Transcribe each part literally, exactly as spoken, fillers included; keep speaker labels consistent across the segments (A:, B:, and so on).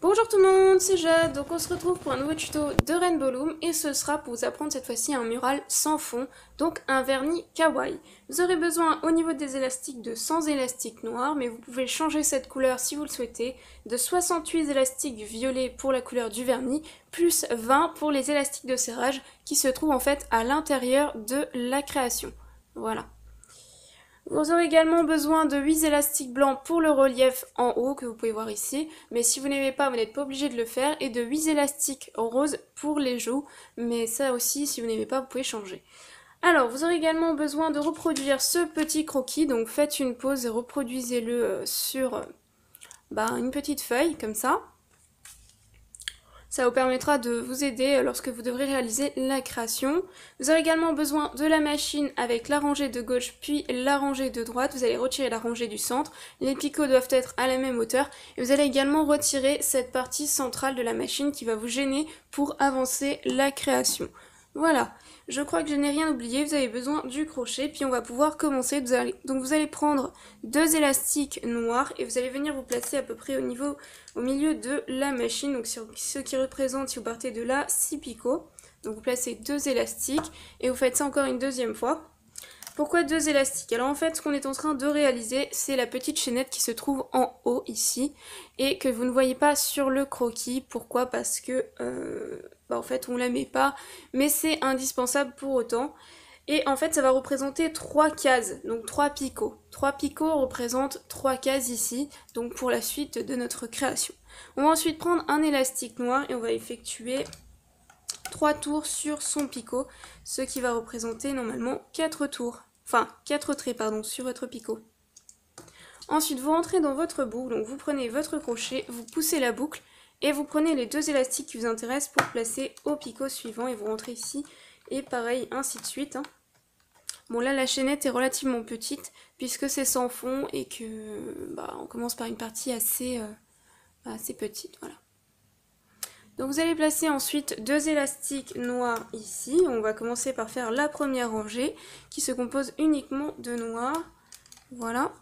A: Bonjour tout le monde, c'est Jade, donc on se retrouve pour un nouveau tuto de Rainbow Loom et ce sera pour vous apprendre cette fois-ci un mural sans fond, donc un vernis kawaii. Vous aurez besoin au niveau des élastiques de cent élastiques noirs, mais vous pouvez changer cette couleur si vous le souhaitez, de soixante-huit élastiques violets pour la couleur du vernis, plus vingt pour les élastiques de serrage qui se trouvent en fait à l'intérieur de la création. Voilà. Vous aurez également besoin de huit élastiques blancs pour le relief en haut que vous pouvez voir ici, mais si vous n'aimez pas, vous n'êtes pas obligé de le faire, et de huit élastiques roses pour les joues, mais ça aussi, si vous n'aimez pas, vous pouvez changer. Alors, vous aurez également besoin de reproduire ce petit croquis, donc faites une pause et reproduisez-le sur bah, une petite feuille, comme ça. Ça vous permettra de vous aider lorsque vous devrez réaliser la création. Vous aurez également besoin de la machine avec la rangée de gauche puis la rangée de droite. Vous allez retirer la rangée du centre. Les picots doivent être à la même hauteur. Et vous allez également retirer cette partie centrale de la machine qui va vous gêner pour avancer la création. Voilà, je crois que je n'ai rien oublié, vous avez besoin du crochet, puis on va pouvoir commencer. Vous allez, donc vous allez prendre deux élastiques noirs et vous allez venir vous placer à peu près au niveau, au milieu de la machine, donc sur, ce qui représente, si vous partez de là, six picots. Donc vous placez deux élastiques et vous faites ça encore une deuxième fois. Pourquoi deux élastiques? Alors en fait, ce qu'on est en train de réaliser, c'est la petite chaînette qui se trouve en haut ici et que vous ne voyez pas sur le croquis. Pourquoi? Parce que euh, bah en fait, on la met pas, mais c'est indispensable pour autant. Et en fait, ça va représenter trois cases, donc trois picots. Trois picots représentent trois cases ici, donc pour la suite de notre création. On va ensuite prendre un élastique noir et on va effectuer trois tours sur son picot, ce qui va représenter normalement quatre tours, enfin quatre traits pardon, sur votre picot. Ensuite vous rentrez dans votre boucle, donc vous prenez votre crochet, vous poussez la boucle et vous prenez les deux élastiques qui vous intéressent pour placer au picot suivant et vous rentrez ici et pareil ainsi de suite. Hein. Bon là la chaînette est relativement petite puisque c'est sans fond et que bah, on commence par une partie assez, euh, assez petite, voilà. Donc vous allez placer ensuite deux élastiques noirs ici. On va commencer par faire la première rangée qui se compose uniquement de noir. Voilà.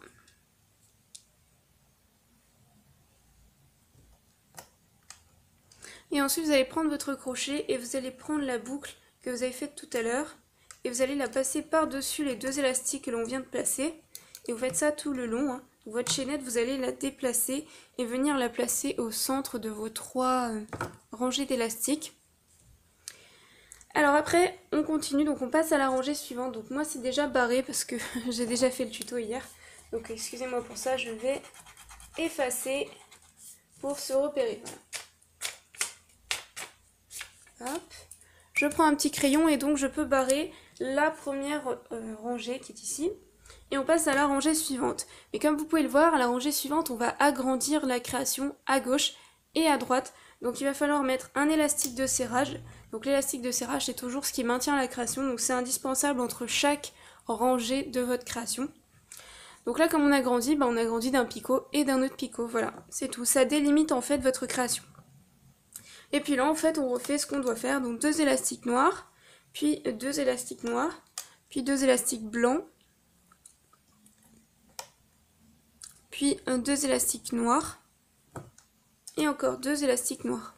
A: Et ensuite vous allez prendre votre crochet et vous allez prendre la boucle que vous avez faite tout à l'heure et vous allez la passer par-dessus les deux élastiques que l'on vient de placer. Et vous faites ça tout le long. Hein. Votre chaînette, vous allez la déplacer et venir la placer au centre de vos trois euh, rangées d'élastiques. Alors après, on continue, donc on passe à la rangée suivante. Donc moi, c'est déjà barré parce que j'ai déjà fait le tuto hier. Donc excusez-moi pour ça, je vais effacer pour se repérer. Voilà. Hop. Je prends un petit crayon et donc je peux barrer la première euh, rangée qui est ici. Et on passe à la rangée suivante. Mais comme vous pouvez le voir, à la rangée suivante, on va agrandir la création à gauche et à droite. Donc il va falloir mettre un élastique de serrage. Donc l'élastique de serrage, c'est toujours ce qui maintient la création. Donc c'est indispensable entre chaque rangée de votre création. Donc là, comme on agrandit, bah, on agrandit d'un picot et d'un autre picot. Voilà, c'est tout. Ça délimite en fait votre création. Et puis là, en fait, on refait ce qu'on doit faire. Donc deux élastiques noirs, puis deux élastiques noirs, puis deux élastiques blancs. Puis un, deux élastiques noirs et encore deux élastiques noirs.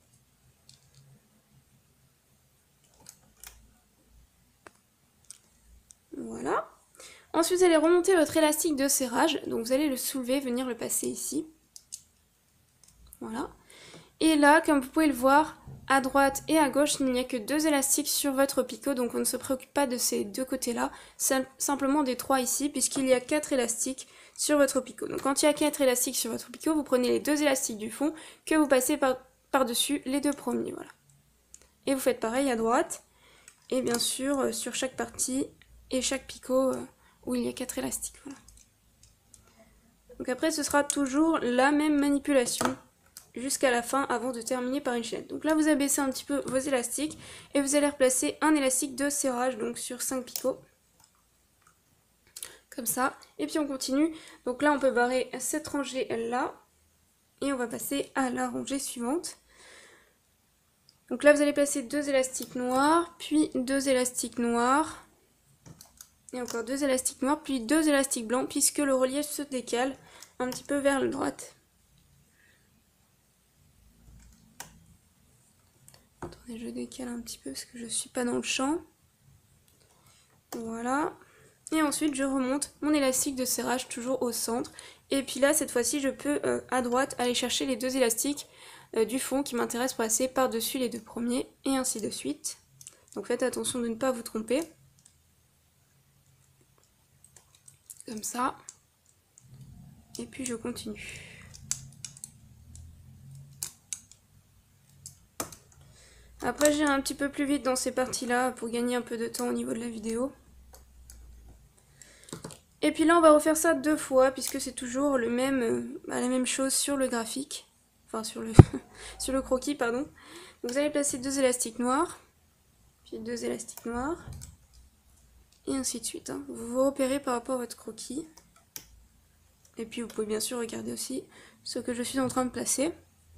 A: Voilà. Ensuite, vous allez remonter votre élastique de serrage. Donc vous allez le soulever, venir le passer ici. Voilà. Et là, comme vous pouvez le voir, à droite et à gauche, il n'y a que deux élastiques sur votre picot. Donc on ne se préoccupe pas de ces deux côtés-là, simplement des trois ici, puisqu'il y a quatre élastiques sur votre picot. Donc quand il y a quatre élastiques sur votre picot, vous prenez les deux élastiques du fond que vous passez par, par-dessus les deux premiers. Voilà. Et vous faites pareil à droite. Et bien sûr, euh, sur chaque partie et chaque picot euh, où il y a quatre élastiques. Voilà. Donc après, ce sera toujours la même manipulation jusqu'à la fin avant de terminer par une chaîne. Donc là, vous abaissez un petit peu vos élastiques et vous allez replacer un élastique de serrage donc sur cinq picots. Comme ça. Et puis on continue. Donc là, on peut barrer cette rangée là. Et on va passer à la rangée suivante. Donc là, vous allez placer deux élastiques noirs, puis deux élastiques noirs. Et encore deux élastiques noirs, puis deux élastiques blancs, puisque le relief se décale un petit peu vers la droite. attendez, je décale un petit peu parce que je suis pas dans le champ. Voilà. Et ensuite, je remonte mon élastique de serrage toujours au centre. Et puis là, cette fois-ci, je peux euh, à droite aller chercher les deux élastiques euh, du fond qui m'intéressent pour passer par-dessus les deux premiers et ainsi de suite. Donc faites attention de ne pas vous tromper. Comme ça. Et puis je continue. Après, j'irai un petit peu plus vite dans ces parties-là pour gagner un peu de temps au niveau de la vidéo. Et puis là, on va refaire ça deux fois puisque c'est toujours le même, euh, la même chose sur le graphique. Enfin, sur le, sur le croquis, pardon. Donc, vous allez placer deux élastiques noirs, puis deux élastiques noirs, et ainsi de suite. Hein. Vous vous repérez par rapport à votre croquis. Et puis, vous pouvez bien sûr regarder aussi ce que je suis en train de placer.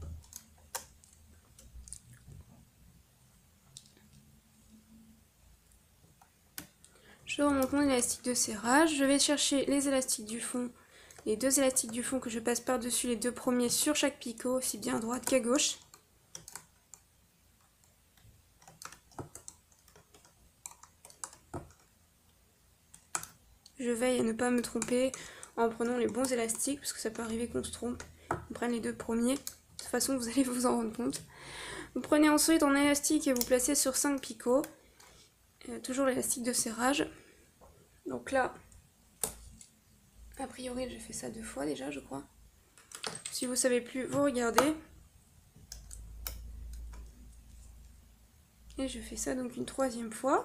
A: Je remonte mon élastique de serrage. Je vais chercher les élastiques du fond, les deux élastiques du fond que je passe par-dessus les deux premiers sur chaque picot, aussi bien à droite qu'à gauche. Je veille à ne pas me tromper en prenant les bons élastiques, parce que ça peut arriver qu'on se trompe. On prenne les deux premiers. De toute façon, vous allez vous en rendre compte. Vous prenez ensuite un élastique et vous placez sur cinq picots. Euh, toujours l'élastique de serrage. Donc là, a priori, j'ai fait ça deux fois déjà, je crois. Si vous ne savez plus, vous regardez. Et je fais ça donc une troisième fois.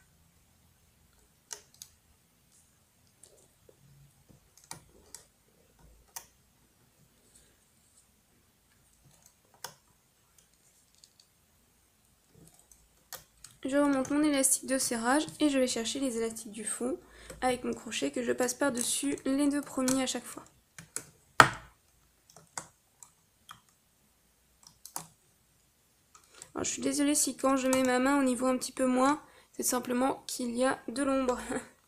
A: Je remonte mon élastique de serrage et je vais chercher les élastiques du fond avec mon crochet que je passe par-dessus les deux premiers à chaque fois. Alors, je suis désolée si quand je mets ma main on y voit un petit peu moins, c'est simplement qu'il y a de l'ombre.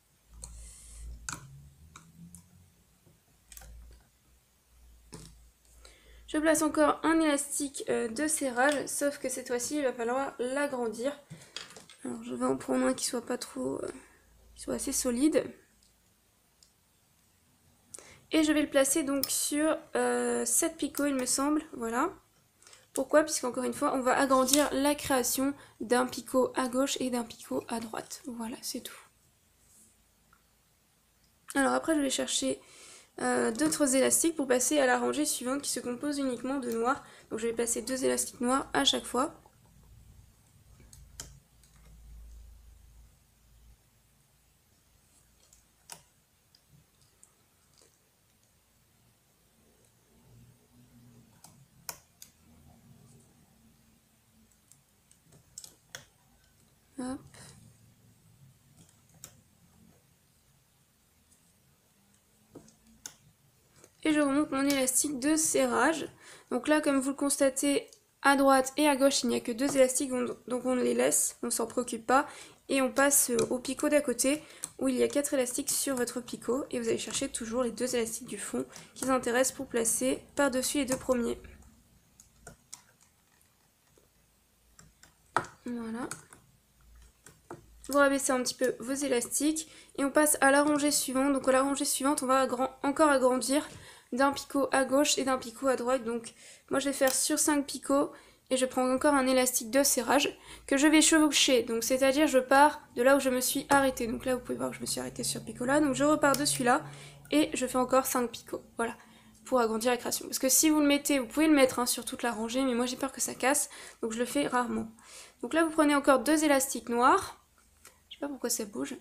A: Je place encore un élastique de serrage, sauf que cette fois-ci il va falloir l'agrandir. Alors je vais en prendre un qui soit pas trop, euh, qui soit assez solide. Et je vais le placer donc sur euh, sept picots il me semble, voilà. Pourquoi? Puisqu'encore une fois on va agrandir la création d'un picot à gauche et d'un picot à droite. Voilà, c'est tout. Alors après je vais chercher euh, d'autres élastiques pour passer à la rangée suivante qui se compose uniquement de noir. Donc je vais placer deux élastiques noirs à chaque fois. Hop. Et je remonte mon élastique de serrage. Donc là, comme vous le constatez, à droite et à gauche, il n'y a que deux élastiques, donc on les laisse, on s'en préoccupe pas. Et on passe au picot d'à côté, où il y a quatre élastiques sur votre picot. Et vous allez chercher toujours les deux élastiques du fond qui vous intéressent pour placer par-dessus les deux premiers. Voilà. Vous rabaissez un petit peu vos élastiques et on passe à la rangée suivante. Donc à la rangée suivante, on va agrand- encore agrandir d'un picot à gauche et d'un picot à droite. Donc moi je vais faire sur cinq picots et je prends encore un élastique de serrage que je vais chevaucher. Donc c'est-à-dire je pars de là où je me suis arrêtée. Donc là vous pouvez voir que je me suis arrêtée sur picot là. Donc je repars de celui-là et je fais encore cinq picots. Voilà, pour agrandir la création. Parce que si vous le mettez, vous pouvez le mettre hein, sur toute la rangée, mais moi j'ai peur que ça casse. Donc je le fais rarement. Donc là vous prenez encore deux élastiques noirs. Je sais pas pourquoi ça bouge.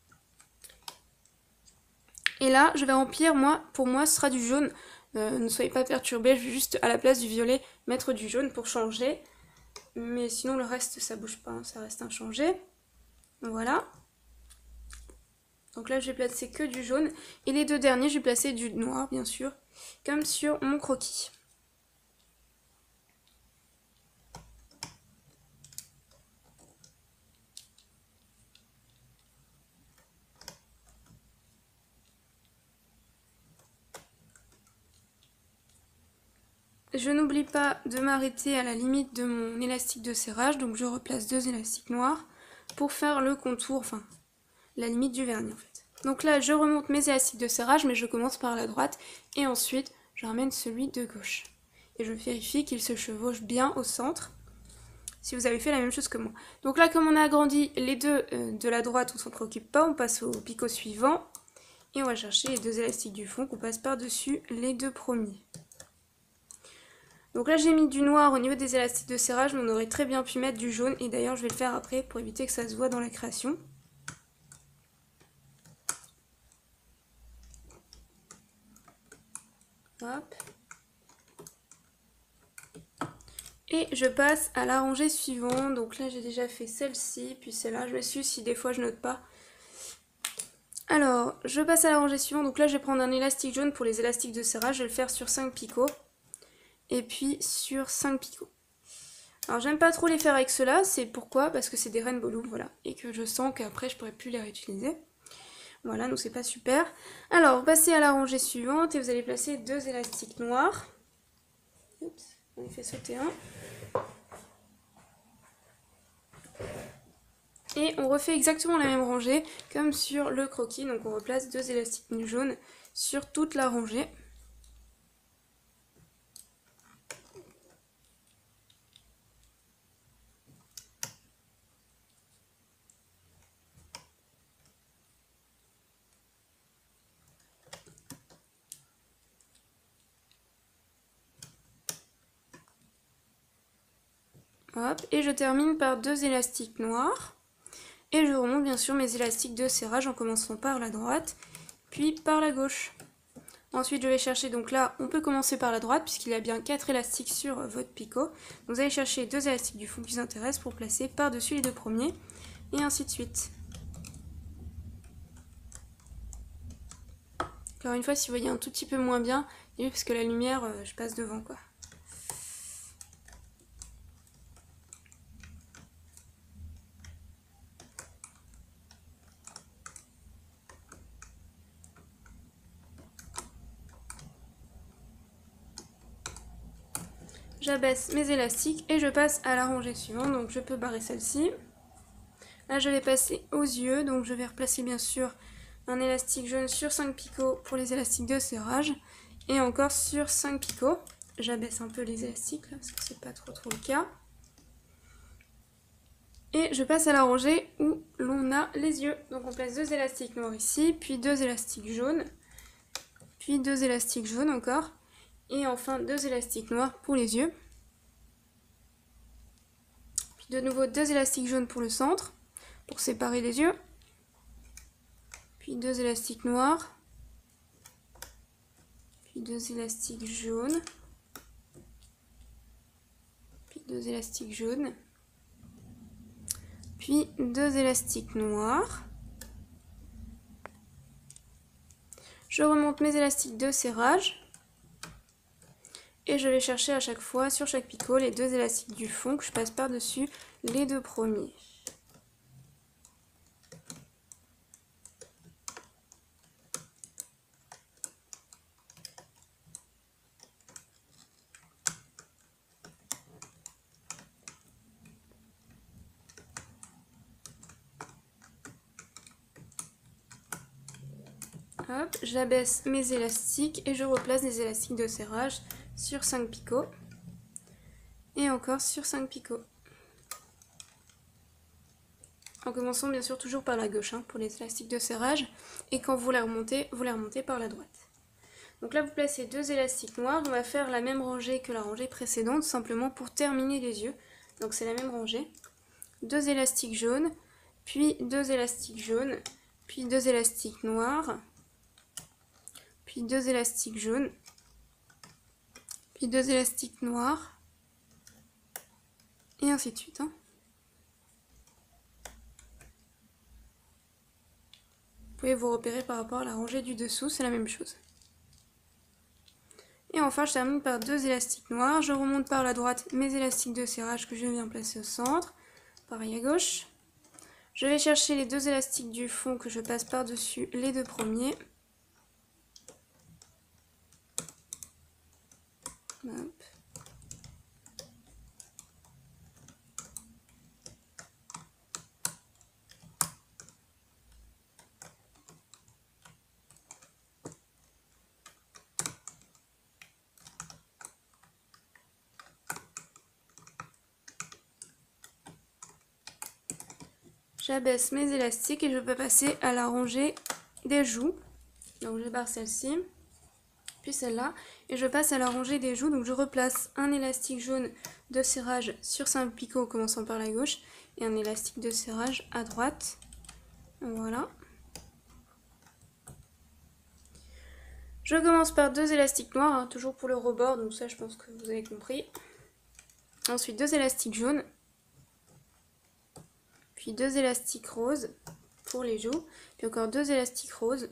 A: Et là, je vais remplir, moi, pour moi, ce sera du jaune. Euh, ne soyez pas perturbés, je vais juste à la place du violet mettre du jaune pour changer. Mais sinon, le reste, ça bouge pas, hein, ça reste inchangé. Voilà. Donc là, je vais placer que du jaune. Et les deux derniers, je vais placer du noir, bien sûr, comme sur mon croquis. je n'oublie pas de m'arrêter à la limite de mon élastique de serrage, donc je replace deux élastiques noirs pour faire le contour, enfin la limite du vernis en fait. Donc là je remonte mes élastiques de serrage, mais je commence par la droite et ensuite je ramène celui de gauche. Et je vérifie qu'il se chevauche bien au centre, si vous avez fait la même chose que moi. Donc là comme on a agrandi les deux euh, de la droite, on ne s'en préoccupe pas, on passe au picot suivant. Et on va chercher les deux élastiques du fond qu'on passe par-dessus les deux premiers. Donc là j'ai mis du noir au niveau des élastiques de serrage, mais on aurait très bien pu mettre du jaune. Et d'ailleurs je vais le faire après pour éviter que ça se voit dans la création. Hop. Et je passe à la rangée suivante. Donc là j'ai déjà fait celle-ci, puis celle-là. Je m'excuse si des fois je note pas. Alors, je passe à la rangée suivante. Donc là, je vais prendre un élastique jaune pour les élastiques de serrage. Je vais le faire sur cinq picots. Et puis sur cinq picots. Alors, j'aime pas trop les faire avec ceux-là. C'est pourquoi? Parce que c'est des rainbow loop, voilà. Et que je sens qu'après, je pourrais plus les réutiliser. Voilà, donc c'est pas super. Alors, vous passez à la rangée suivante et vous allez placer deux élastiques noirs. Oups, on fait sauter un. Et on refait exactement la même rangée comme sur le croquis. Donc on replace deux élastiques jaunes sur toute la rangée. Hop, et je termine par deux élastiques noirs. Et je remonte bien sûr mes élastiques de serrage en commençant par la droite, puis par la gauche. Ensuite je vais chercher, donc là on peut commencer par la droite puisqu'il y a bien quatre élastiques sur votre picot. Donc vous allez chercher deux élastiques du fond qui vous intéressent pour placer par-dessus les deux premiers, et ainsi de suite. Encore une fois, si vous voyez un tout petit peu moins bien, parce que la lumière, euh, je passe devant quoi. J'abaisse mes élastiques et je passe à la rangée suivante, donc je peux barrer celle-ci. Là je vais passer aux yeux, donc je vais replacer bien sûr un élastique jaune sur cinq picots pour les élastiques de serrage. Et encore sur cinq picots. J'abaisse un peu les élastiques là, parce que c'est pas trop trop le cas. Et je passe à la rangée où l'on a les yeux. Donc on place deux élastiques noirs ici, puis deux élastiques jaunes, puis deux élastiques jaunes encore. Et enfin deux élastiques noirs pour les yeux. Puis de nouveau deux élastiques jaunes pour le centre, pour séparer les yeux. Puis deux élastiques noirs. Puis deux élastiques jaunes. Puis deux élastiques jaunes. Puis deux élastiques noirs. Je remonte mes élastiques de serrage. Et je vais chercher à chaque fois, sur chaque picot, les deux élastiques du fond que je passe par-dessus les deux premiers. Hop, j'abaisse mes élastiques et je replace des élastiques de serrage sur cinq picots. Et encore sur cinq picots. En commençant bien sûr toujours par la gauche hein, pour les élastiques de serrage. Et quand vous les remontez, vous les remontez par la droite. Donc là vous placez deux élastiques noirs. On va faire la même rangée que la rangée précédente, simplement pour terminer les yeux. Donc c'est la même rangée. Deux élastiques jaunes, puis deux élastiques jaunes, puis deux élastiques noirs, puis deux élastiques jaunes, puis deux élastiques noirs, et ainsi de suite. Hein. Vous pouvez vous repérer par rapport à la rangée du dessous, c'est la même chose. Et enfin, je termine par deux élastiques noirs. Je remonte par la droite mes élastiques de serrage que je viens placer au centre. Pareil à gauche. Je vais chercher les deux élastiques du fond que je passe par-dessus les deux premiers. Hop. J'abaisse mes élastiques et je peux passer à la rangée des joues. Donc je barre celle-ci, puis celle-là, et je passe à la rangée des joues. Donc je replace un élastique jaune de serrage sur cinq picots commençant par la gauche et un élastique de serrage à droite. Voilà. Je commence par deux élastiques noirs, hein, toujours pour le rebord, donc ça je pense que vous avez compris. Ensuite deux élastiques jaunes, puis deux élastiques roses pour les joues, puis encore deux élastiques roses.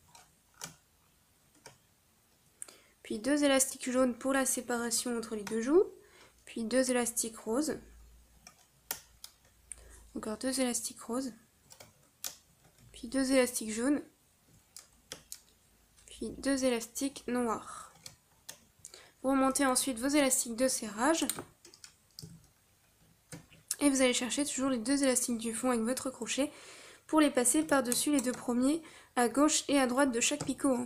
A: Puis deux élastiques jaunes pour la séparation entre les deux joues, puis deux élastiques roses, encore deux élastiques roses, puis deux élastiques jaunes, puis deux élastiques noirs. Vous remontez ensuite vos élastiques de serrage, et vous allez chercher toujours les deux élastiques du fond avec votre crochet pour les passer par-dessus les deux premiers à gauche et à droite de chaque picot.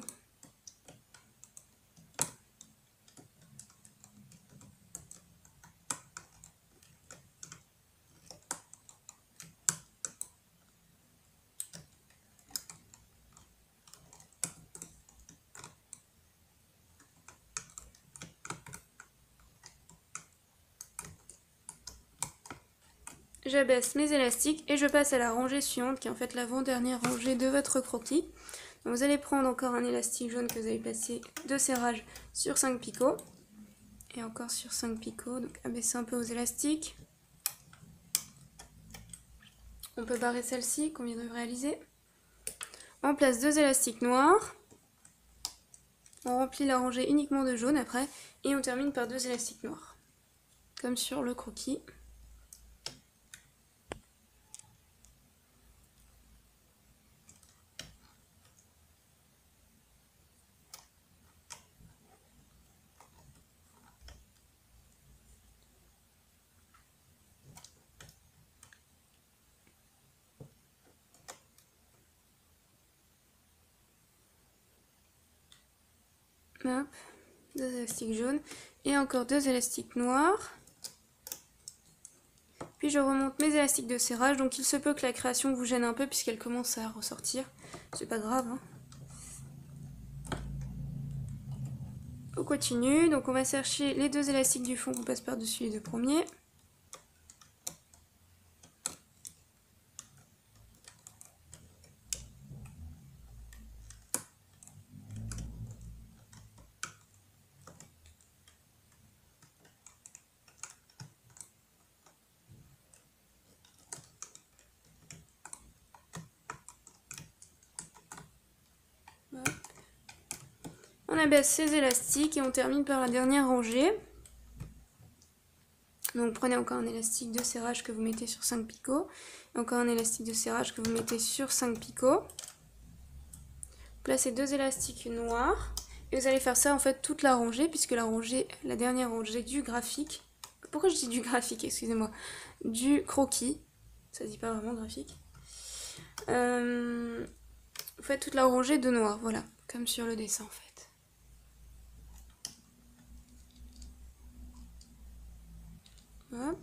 A: J'abaisse mes élastiques et je passe à la rangée suivante qui est en fait l'avant-dernière rangée de votre croquis. Donc vous allez prendre encore un élastique jaune que vous allez placer de serrage sur cinq picots et encore sur cinq picots, donc abaissez un peu vos élastiques. On peut barrer celle-ci qu'on vient de réaliser. On place deux élastiques noirs, on remplit la rangée uniquement de jaune après et on termine par deux élastiques noirs comme sur le croquis. Hop, deux élastiques jaunes et encore deux élastiques noirs. Puis je remonte mes élastiques de serrage, donc il se peut que la création vous gêne un peu puisqu'elle commence à ressortir. C'est pas grave, hein. On continue, donc on va chercher les deux élastiques du fond qu'on passe par-dessus les deux premiers. On abaisse ces élastiques et on termine par la dernière rangée. Donc prenez encore un élastique de serrage que vous mettez sur cinq picots. Et encore un élastique de serrage que vous mettez sur cinq picots. Placez deux élastiques noirs. Et vous allez faire ça en fait toute la rangée, puisque la rangée, la dernière rangée du graphique. Pourquoi je dis du graphique, excusez-moi. Du croquis. Ça dit pas vraiment graphique. Euh, vous faites toute la rangée de noir, voilà. Comme sur le dessin en fait. Hop.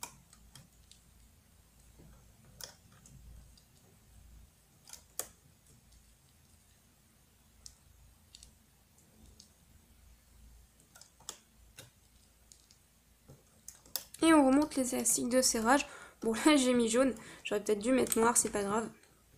A: Et on remonte les élastiques de serrage. Bon là j'ai mis jaune, j'aurais peut-être dû mettre noir, c'est pas grave.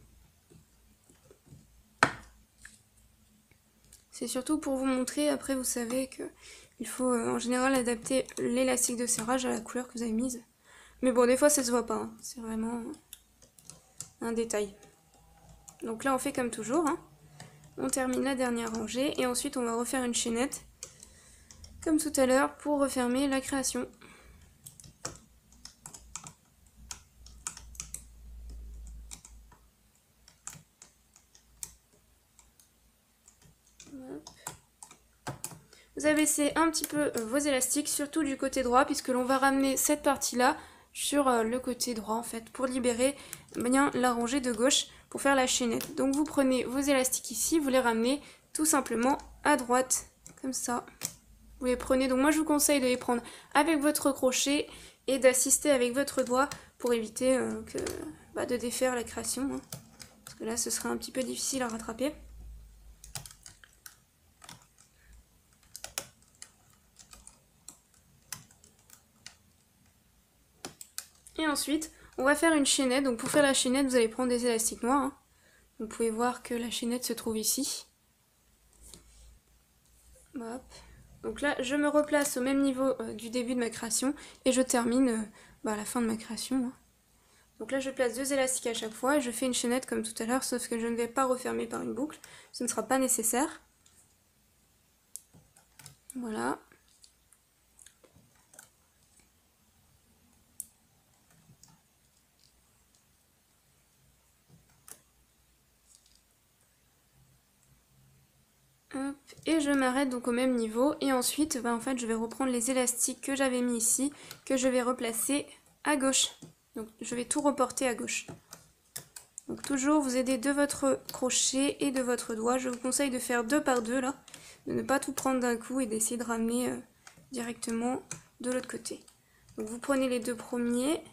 A: C'est surtout pour vous montrer, après vous savez que il faut euh, en général adapter l'élastique de serrage à la couleur que vous avez mise. Mais bon, des fois ça se voit pas, hein. C'est vraiment un détail. Donc là on fait comme toujours, hein. On termine la dernière rangée et ensuite on va refaire une chaînette, comme tout à l'heure, pour refermer la création. Vous abaissez un petit peu vos élastiques, surtout du côté droit, puisque l'on va ramener cette partie-là sur le côté droit, en fait, pour libérer bien la rangée de gauche, pour faire la chaînette. Donc vous prenez vos élastiques ici, vous les ramenez tout simplement à droite, comme ça. Vous les prenez, donc moi je vous conseille de les prendre avec votre crochet et d'assister avec votre doigt pour éviter euh, que bah, de défaire la création, hein, parce que là ce serait un petit peu difficile à rattraper. Et ensuite, on va faire une chaînette. Donc pour faire la chaînette, vous allez prendre des élastiques noirs. Hein. Vous pouvez voir que la chaînette se trouve ici. Hop. Donc là, je me replace au même niveau euh, du début de ma création et je termine euh, bah, à la fin de ma création. Hein. Donc là, je place deux élastiques à chaque fois et je fais une chaînette comme tout à l'heure, sauf que je ne vais pas refermer par une boucle. Ce ne sera pas nécessaire. Voilà. Hop, et je m'arrête donc au même niveau et ensuite bah, en fait je vais reprendre les élastiques que j'avais mis ici, que je vais replacer à gauche. Donc je vais tout reporter à gauche. Donc toujours vous aidez de votre crochet et de votre doigt. Je vous conseille de faire deux par deux là, de ne pas tout prendre d'un coup et d'essayer de ramener euh, directement de l'autre côté. Donc vous prenez les deux premiers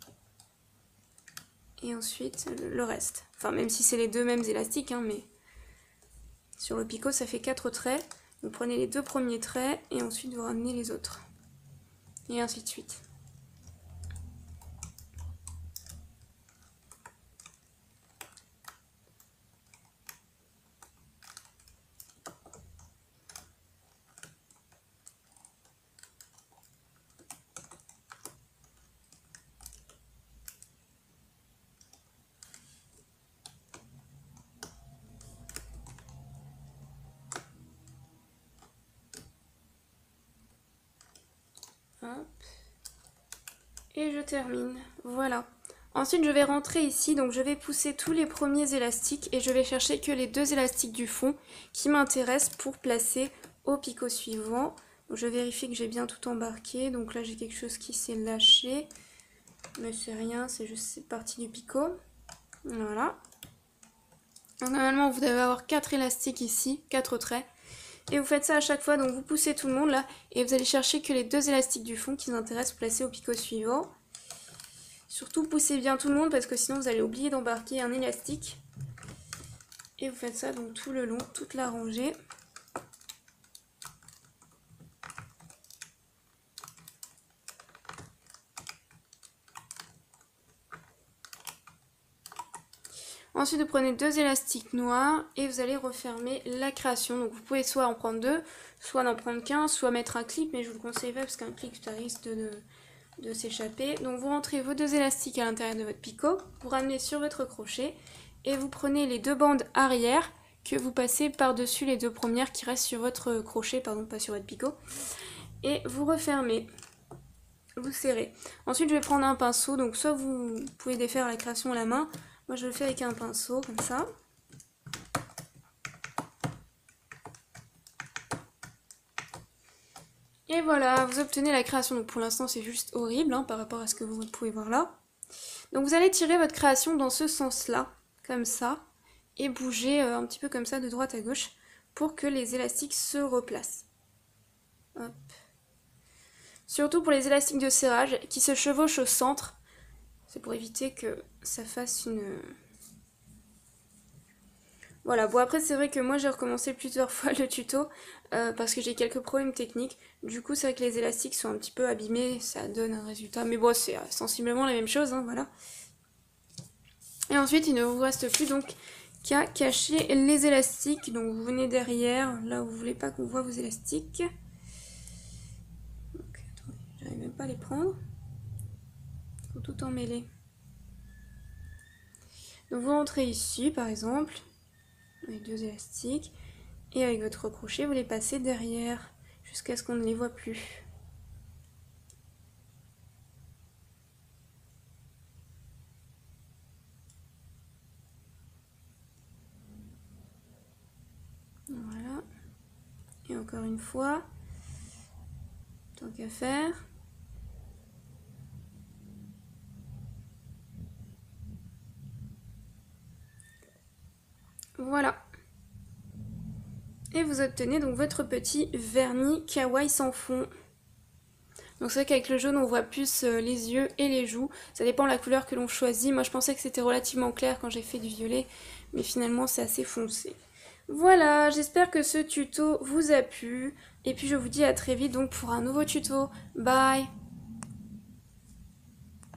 A: et ensuite le reste. Enfin même si c'est les deux mêmes élastiques, hein, mais sur le picot, ça fait quatre traits. Vous prenez les deux premiers traits et ensuite vous ramenez les autres. Et ainsi de suite. Hop. Et je termine. Voilà. Ensuite, je vais rentrer ici, donc je vais pousser tous les premiers élastiques et je vais chercher que les deux élastiques du fond qui m'intéressent pour placer au picot suivant. Donc, je vérifie que j'ai bien tout embarqué. Donc là, j'ai quelque chose qui s'est lâché. Mais c'est rien, c'est juste cette partie du picot. Voilà. Donc, normalement, vous devez avoir quatre élastiques ici, quatre traits. Et vous faites ça à chaque fois, donc vous poussez tout le monde là, et vous allez chercher que les deux élastiques du fond qui vous intéressent placés au picot suivant. Surtout poussez bien tout le monde parce que sinon vous allez oublier d'embarquer un élastique. Et vous faites ça donc tout le long, toute la rangée. Ensuite, vous prenez deux élastiques noirs et vous allez refermer la création. Donc vous pouvez soit en prendre deux, soit n'en prendre qu'un, soit mettre un clip, mais je vous le conseille pas parce qu'un clip ça risque de, de, de s'échapper. Donc vous rentrez vos deux élastiques à l'intérieur de votre picot, vous ramenez sur votre crochet et vous prenez les deux bandes arrière que vous passez par-dessus les deux premières qui restent sur votre crochet, pardon, pas sur votre picot, et vous refermez. Vous serrez. Ensuite, je vais prendre un pinceau, donc soit vous pouvez défaire la création à la main. Moi, je le fais avec un pinceau, comme ça. Et voilà, vous obtenez la création. Donc pour l'instant, c'est juste horrible hein, par rapport à ce que vous pouvez voir là. Donc vous allez tirer votre création dans ce sens-là, comme ça, et bouger euh, un petit peu comme ça de droite à gauche pour que les élastiques se replacent. Hop. Surtout pour les élastiques de serrage qui se chevauchent au centre. C'est pour éviter que ça fasse une... Voilà, bon après c'est vrai que moi j'ai recommencé plusieurs fois le tuto euh, parce que j'ai quelques problèmes techniques. Du coup c'est vrai que les élastiques sont un petit peu abîmés, ça donne un résultat. Mais bon c'est euh, sensiblement la même chose, hein, voilà. Et ensuite il ne vous reste plus donc qu'à cacher les élastiques. Donc vous venez derrière, là où vous voulez pas qu'on voit vos élastiques. Donc attendez, j'arrive même pas à les prendre. Faut tout emmêler. Donc vous rentrez ici par exemple, avec deux élastiques, et avec votre crochet vous les passez derrière jusqu'à ce qu'on ne les voit plus. Voilà. Et encore une fois, tant qu'à faire. Voilà. Et vous obtenez donc votre petit vernis kawaii sans fond. Donc c'est vrai qu'avec le jaune on voit plus euh, les yeux et les joues, ça dépend de la couleur que l'on choisit. Moi je pensais que c'était relativement clair quand j'ai fait du violet, mais finalement c'est assez foncé. Voilà, j'espère que ce tuto vous a plu, et puis je vous dis à très vite donc pour un nouveau tuto. Bye!